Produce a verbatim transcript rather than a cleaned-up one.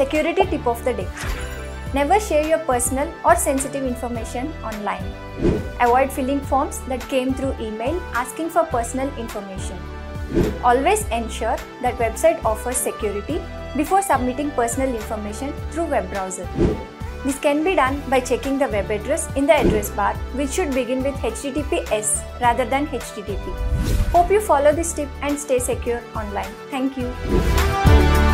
Security tip of the day. Never share your personal or sensitive information online. Avoid filling forms that came through email asking for personal information. Always ensure that website offers security before submitting personal information through web browser. This can be done by checking the web address in the address bar, which should begin with H T T P S rather than H T T P. Hope you follow this tip and stay secure online. Thank you.